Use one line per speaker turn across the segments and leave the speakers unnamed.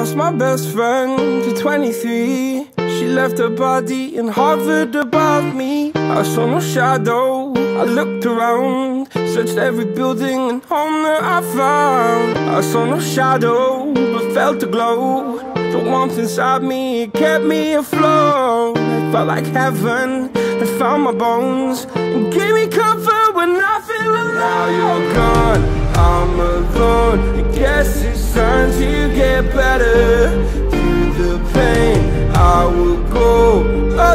lost my best friend to 23. She left her body and hovered above me. I saw no shadow, I looked around, searched every building and home that I found. I saw no shadow, but felt a glow. The warmth inside me, it kept me afloat. It felt like heaven had found my bones and gave me comfort when I feel alone. Now you're gone, I'm alone. I guess it's time to get better. Through the pain, I will go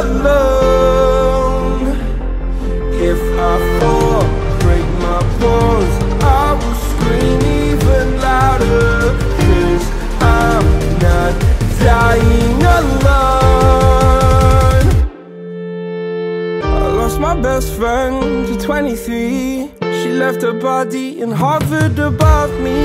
alone. If I fall, break my bones, I will scream even louder. 'Cause I'm not dying alone. I lost my best friend to 23. She left her body and hovered above me.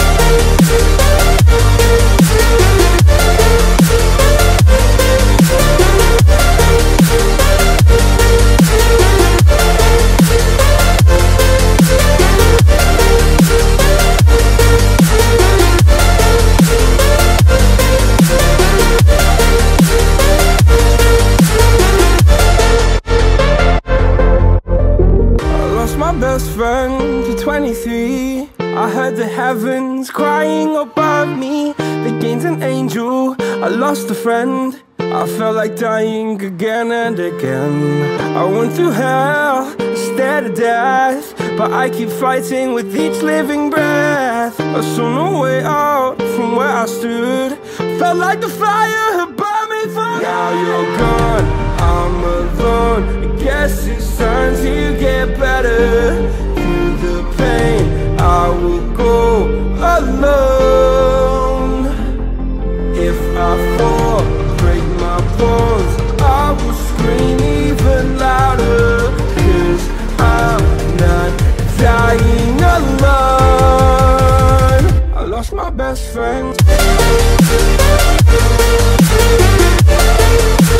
My best friend to 23. I heard the heavens crying above me. They gained an angel, I lost a friend. I felt like dying again and again. I went through hell, stared at death, but I keep fighting with each living breath. I saw no way out from where I stood. Felt like the fire had burned me through. Now you're gone, I'm alone. I guess it's time to get better. Through the pain, I will go alone. If I fall, break my bones, I will scream even louder. 'Cause I'm not dying alone. I lost my best friend.